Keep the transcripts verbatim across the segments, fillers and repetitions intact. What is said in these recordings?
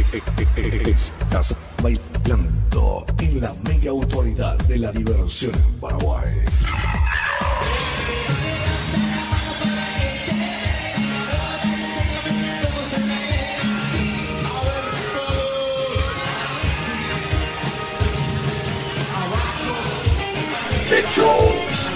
Estás bailando en la mega autoridad de la diversión en Paraguay. Chechos.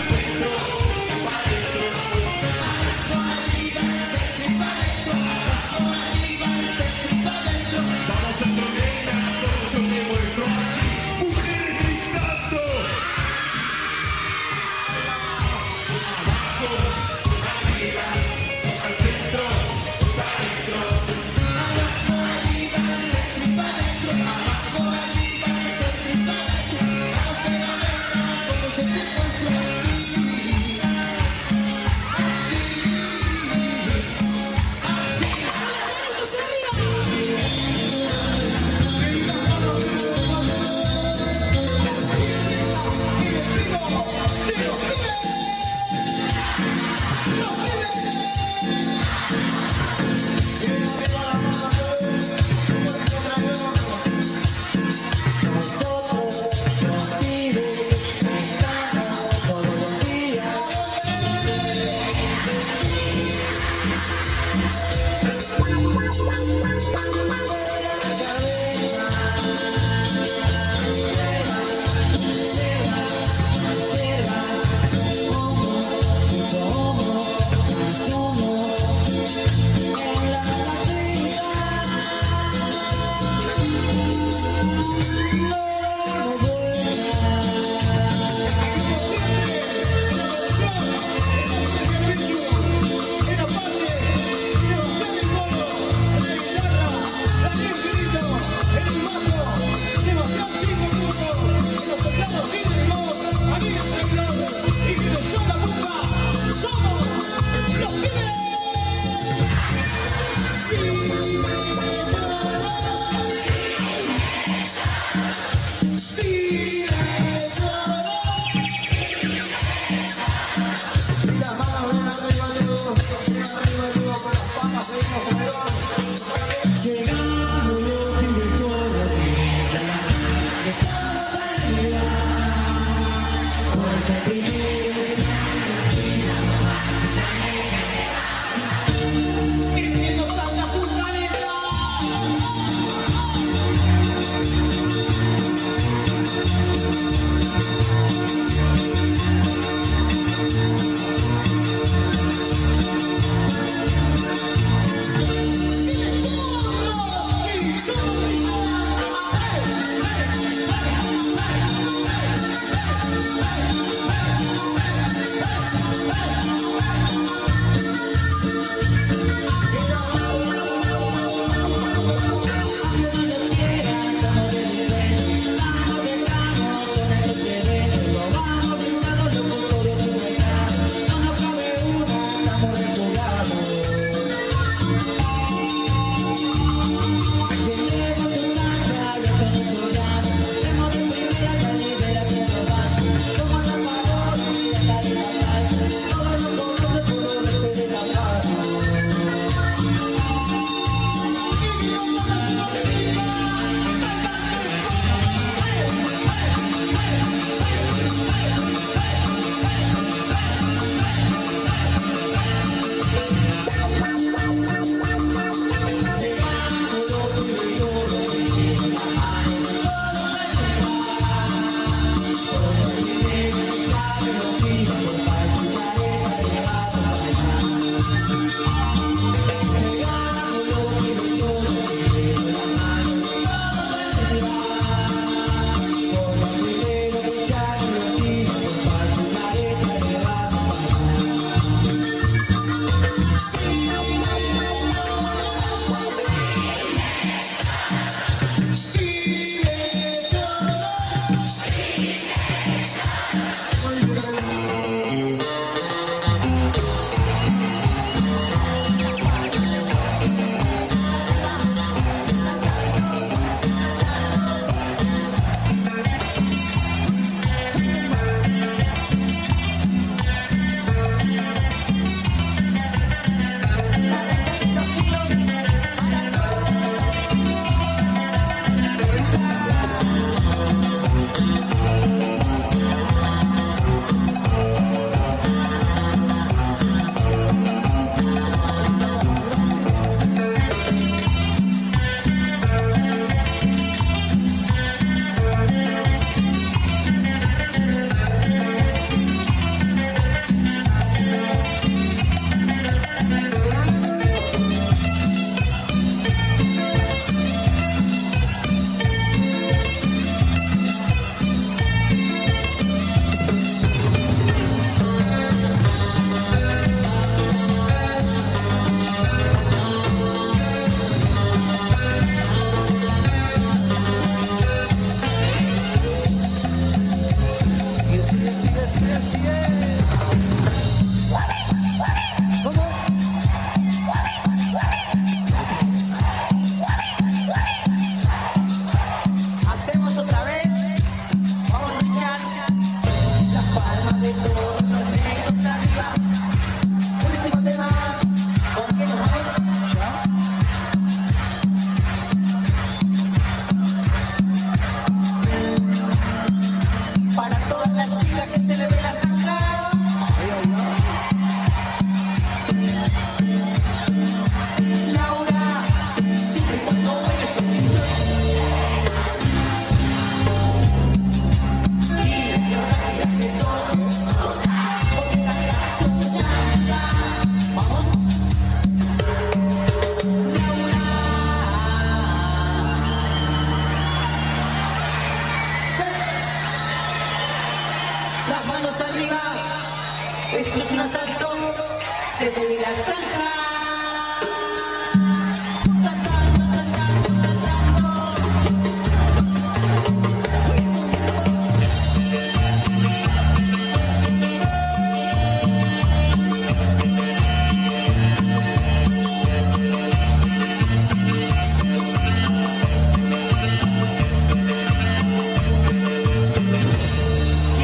Se te ve la zanja.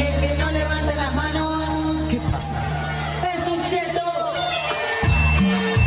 ¿Qué pasa? ¡Es un cheto!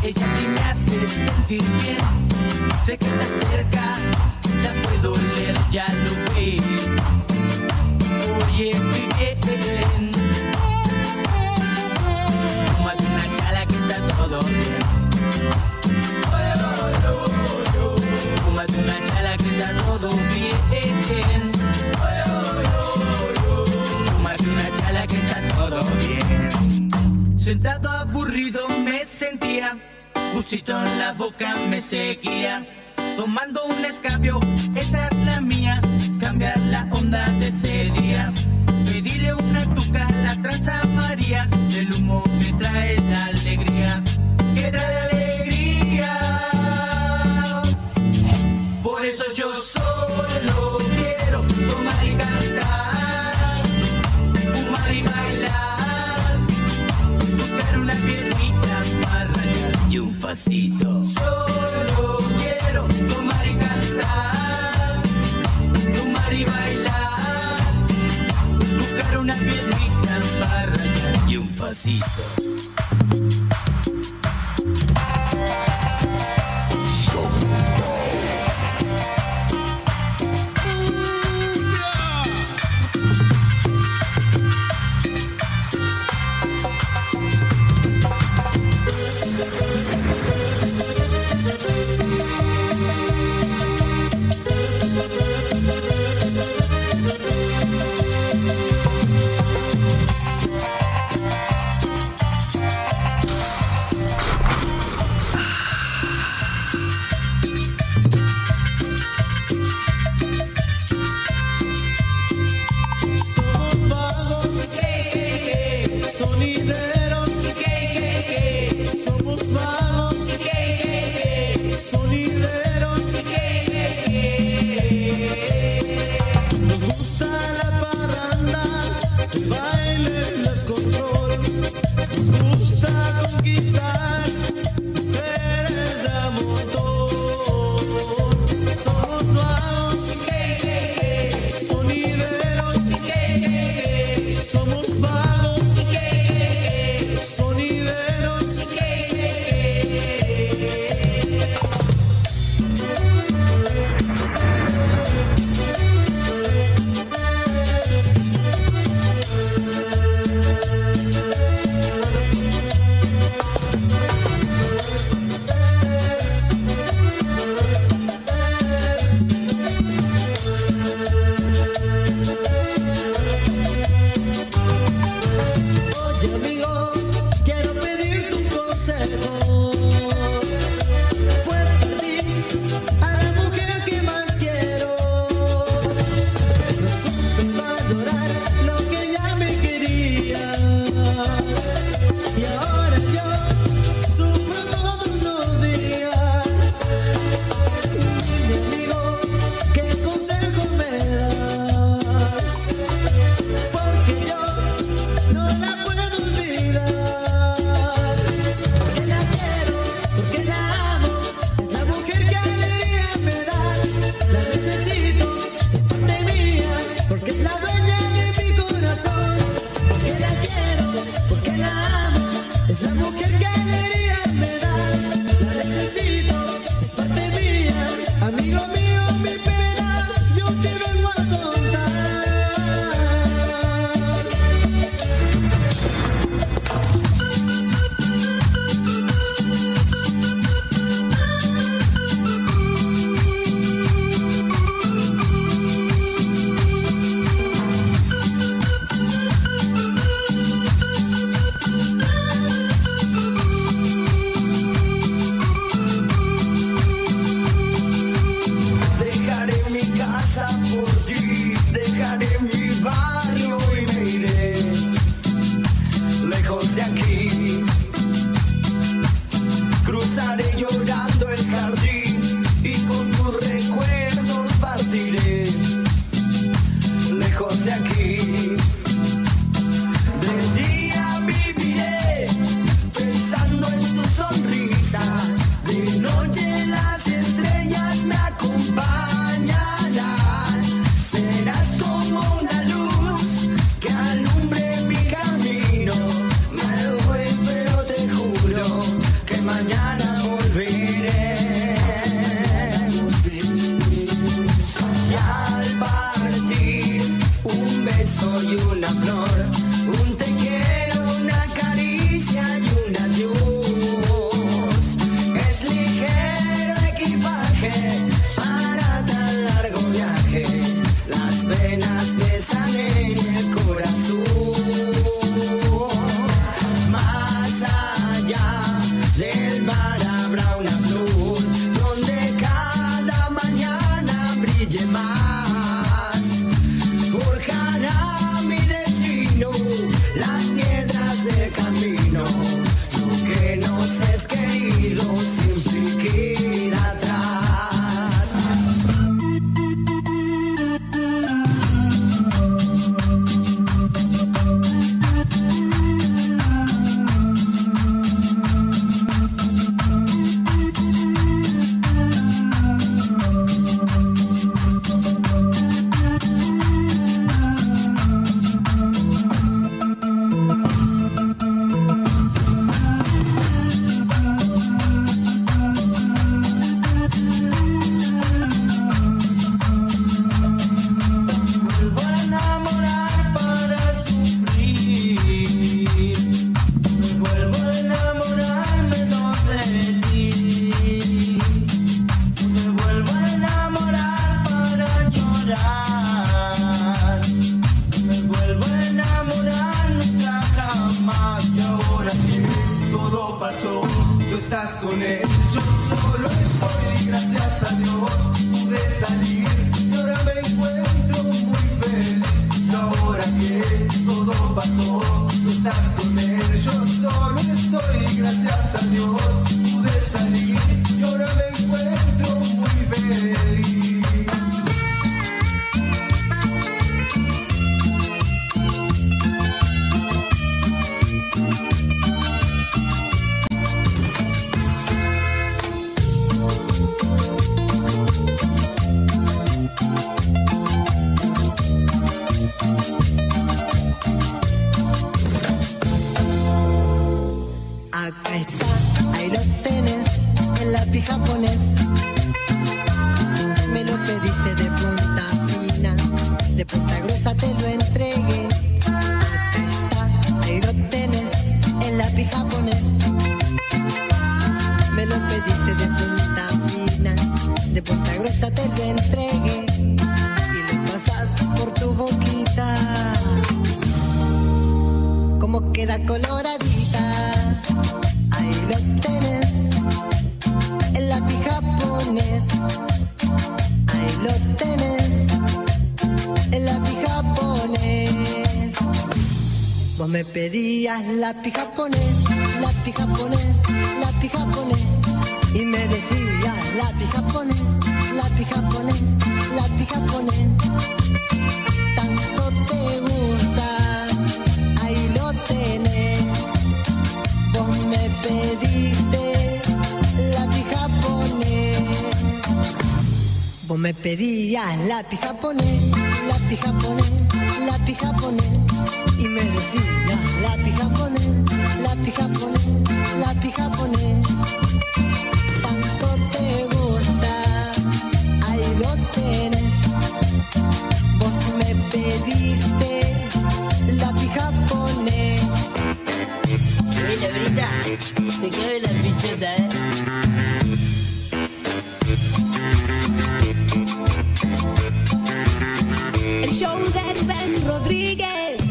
ella sí me hace sentir bien. Sé que está cerca, la puedo leer, ya lo ve. Oye, muy bien. Fúmate una chala que está todo bien. Fúmate una chala que está todo bien. Fúmate una chala que está todo bien. Sentado aburrido me sentía, gustito en la boca me seguía. Tomando un escabio, esa es la mía. Cambiar la onda de ese día. Pedirle una tuca a la tranza María. El humo que trae la alegría, que trae la alegría. Por eso yo solo quiero tomar y cantar, fumar y bailar, buscar una piernita para rayar y un pasito. Solo quiero tomar y cantar, fumar y bailar, buscar una piernita para rayar y un pasito. todo pasó, tú estás con él. Yo solo estoy, gracias a Dios pude salir y ahora me encuentro muy feliz. Y ahora que todo pasó, tú estás con él. Yo solo estoy, gracias a Dios pude salir y ahora me encuentro muy feliz. Acá está, ahí lo tenés, el lápiz japonés. Me lo pediste de punta fina, de punta gruesa te lo entregué. Acá está, ahí lo tenés, el lápiz japonés. Me lo pediste de punta fina, de punta gruesa te lo entregué. Y lo pasas por tu boquita, como queda coloradita. Ahí lo tenés, el lápiz japonés. Ahí lo tenés, el lápiz japonés. Vos me pedías lápiz japonés, lápiz japonés, lápiz japonés. Y me decías lápiz japonés, lápiz japonés, lápiz japonés. Tanto te gusta, ahí lo tenés. Vos me pediste lápiz japonés. Vos me pedías lápiz japonés, lápiz japonés, lápiz japonés. Y me decías lápiz japonés, lápiz japonés, lápiz japonés. Tanto te gusta, ahí lo tenés. Vos me pediste lápiz japonés. Oye, Laurita, te cabe la pichota, ¿eh? El show de Rubén Rodríguez.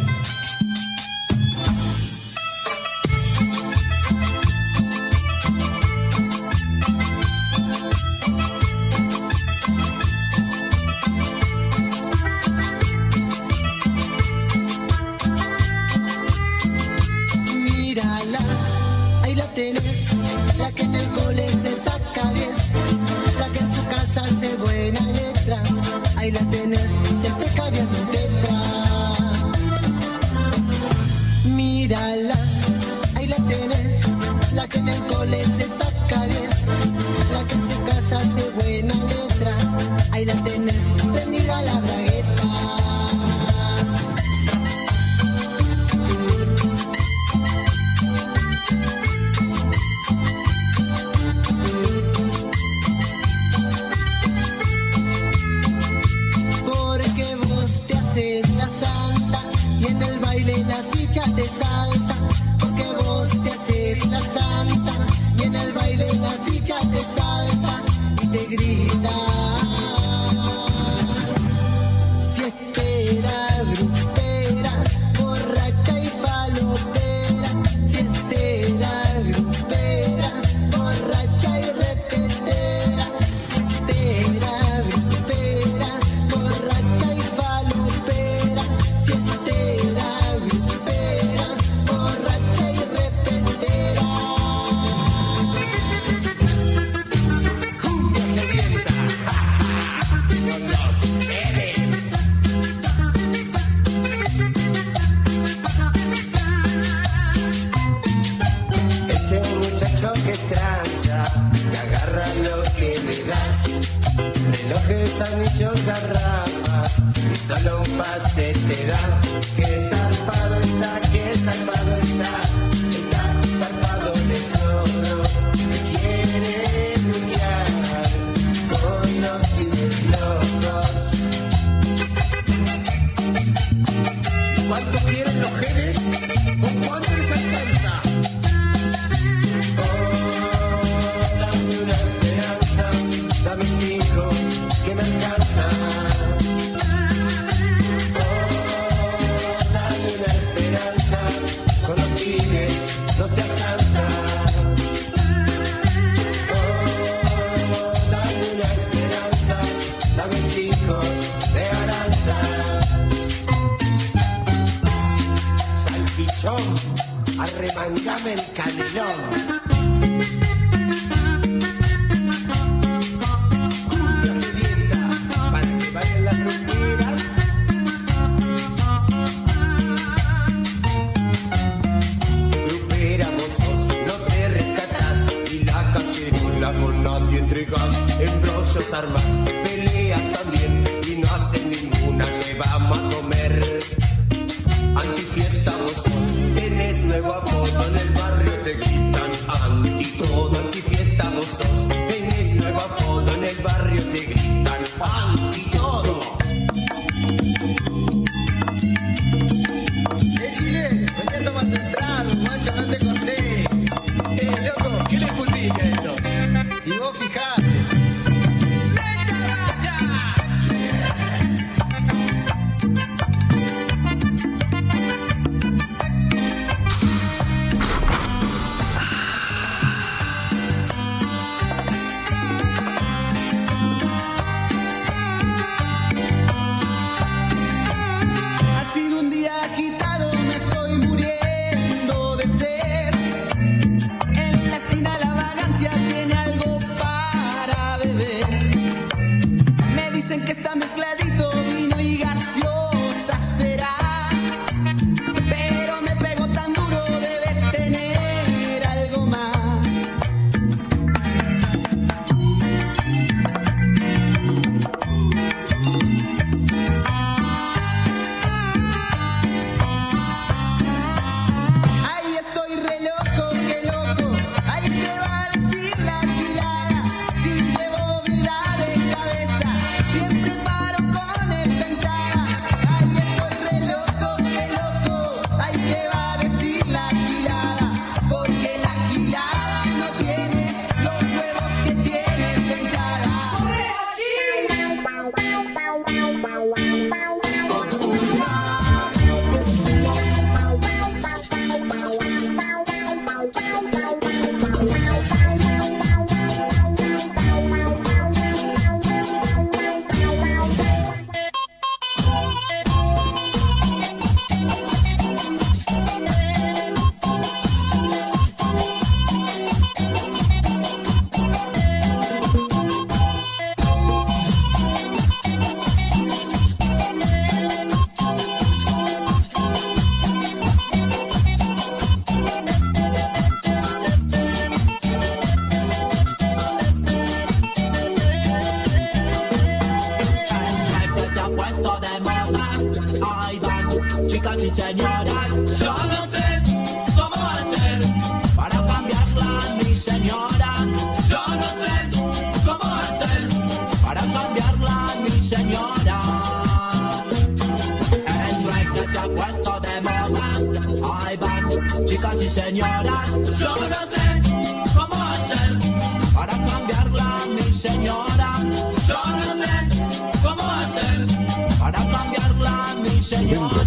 Mírala, ahí la tenés, la que en el cole se saca diez, la que en su casa hace buena letra. Ahí la tenés, se te cabía tu letra. Mírala, ahí la tenés, la que en el cole se saca diez, la que en su casa hace buena letra. Ahí la tenés, prendida la bragueta. Porque vos te haces la santa y en el baile la ficha te salta. Porque vos te haces la santa y en el baile la ficha te salta y te grita. Fiestera, grupera, borracha y palopera. Fiestera, grupera, borracha y repetera. Fiestera, grupera, borracha y palopera. Fiestera, grupera, borracha y repetera. Cumbia sedienta, con los Pérez. Ese muchacho que tranza, que agarra lo que le das. Relojes, anillos, garrafas, y solo un pase te da. Que zarpado está, que zarpado está, está zarpado de solo. Que quiere luquear con los pibes locos. ¿Cuánto quieren los genes? ¿Con cuánto les alcanza? Oh, dame una esperanza, dame cinco que me alcanza. Oh, ellos armas peleas también y no hacen ninguna que vamos a comer. Antifiesta vos sos, tenés nuevo apodo en el barrio, te gritan anti todo. Antifiesta vos sos, tenés nuevo apodo en el barrio, te gritan anti todo. Eh, Chile, venía tomando un trago, guacho, no te conté. Eh, loco, ¿qué le pusiste a esto? Y vos fijate. Ven